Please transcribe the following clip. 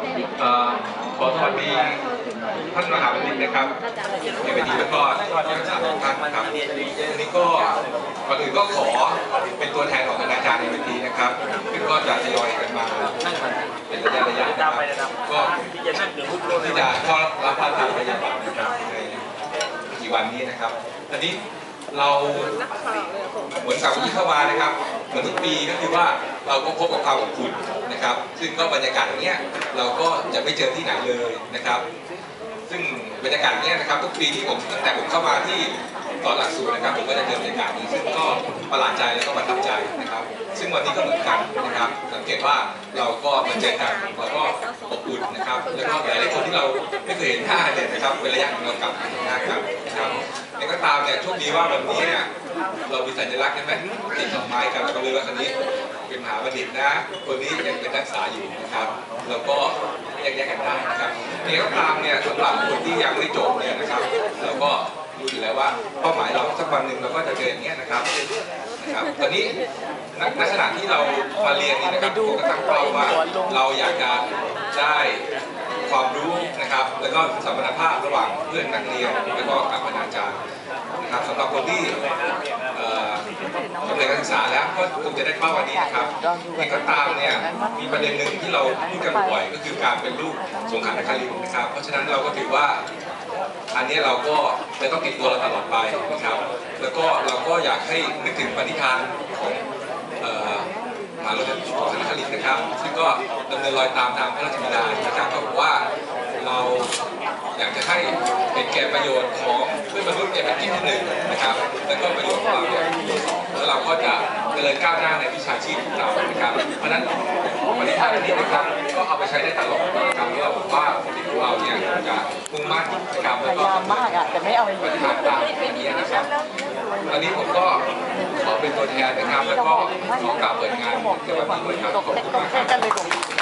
ขอสวัสดีท่านมหาวิทยาลัยนะครับในเวทีแล้วก็นักศึกษาทุกท่านนะครับวันนี้ก็ก่อนอื่นก็ขอเป็นตัวแทนของคณาจารย์ในเวทีนะครับซึ่งก็จะทยอยกันมาเป็นระยะนะครับก็ที่จะเข้ารับการทำพยาบาลนะครับในกี่วันนี้นะครับตอนนี้เราเหมือนกับที่เข้ามานะครับเหมือนทุกปีก็คือว่าเราก็พบกับความอบอุ่นนะครับซึ่งก็บรรยากาศอย่างเนี้ยเราก็จะไม่เจอที่ไหนเลยนะครับซึ่งบรรยากาศเนี้ยนะครับทุกปีที่ผมตั้งแต่ผมเข้ามาที่ตอนหลักสูตรนะครับผมก็จะเจอบรรยากาศนี้ซึ่งก็ประหลาดใจแล้วก็ประทับใจนะครับซึ่งวันนี้ก็เหมือนกันนะครับสังเกตว่าเราก็มาเจอกันเราก็อบอุ่นนะครับแล้วก็หลายๆคนที่เราไม่เคยเห็นหน้าเนี่ยนะครับเป็นระยะของเรากลับมาเห็นหน้ากันนะครับแต่ก็ตามเนี่ยโชคดีว่าวันนี้เนี่ยเรามีสัญลักษณ์ใช่ไหมติดดอกไม้กันเราเลยว่าคนนี้เป็นมหาบัณฑิตนะคนนี้ยังเป็นนักศึกษาอยู่นะครับเราก็แยกกันได้นะครับแต่ก็ตามเนี่ยสำหรับคนที่ยังไม่จบเนี่ยนะครับเราก็รู้อยู่แล้วว่าเป้าหมายเราสักวันหนึ่งเราก็จะเจออย่างเงี้ยนะครับตอนนี้ในขณะที่เรามาเรียนนี่นะครับผมก็ตั้งเป้าว่าเราอยากจะได้ความรู้นะครับแล้วก็สัมพันธภาพระหว่างเพื่อนนักเรียนแล้วก็กับคณาจารย์นะครับสำหรับคนที่กำลังการศึกษาแล้วก็คงจะได้เป้าวันนี้นะครับเองก็ตามเนี่ยมีประเด็นหนึ่งที่เราพูดกันบ่อยก็คือการเป็นลูกสงขลานครินทร์นะครับเพราะฉะนั้นเราก็ถือว่าอันนี้เราก็จะต้องติดตัวเราตลอดไปนะครับแล้วก็เราก็อยากให้นึกถึงปณิธานของมหาวิทยาลัยสงขลานครินทร์นะครับซึ่งก็ดำเนินรอยตามพระราชบิดานะครับก็บอกว่าเราอยากจะให้เป็นแก่ประโยชน์ของเพื่อนมนุษย์เนี่ยเป็นที่หนึ่งนะครับแล้วก็ประโยชน์ของเราเนี่ยที่สองแล้วเราก็จะเจริญก้าวหน้าในวิชาชีพของเรานะครับเพราะฉะนั้นปณิธานนี้นะครับก็เอาไปใช้ได้ตลอดนะครับเราบอกว่าเด็กของเราเนี่ยจะมุ่งมั่นนะครับแล้วก็ปฏิบัติตามอย่างนี้นะครับตอนนี้ผมก็ขอเป็นตัวแทนนะครับแล้วก็ขอกล่าวเปิดงานในวันนี้ด้วยครับขอบคุณมากครับ